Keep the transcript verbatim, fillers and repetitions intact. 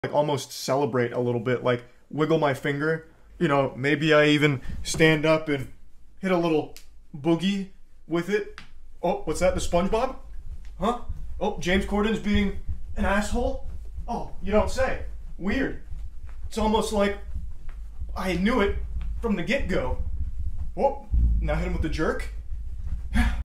like almost celebrate a little bit, like wiggle my finger. You know, maybe I even stand up and hit a little boogie with it. Oh, what's that? The SpongeBob? Huh? Oh, James Corden's being an asshole? Oh, you don't say. Weird. It's almost like I knew it from the get-go. Whoa, now hit him with the jerk.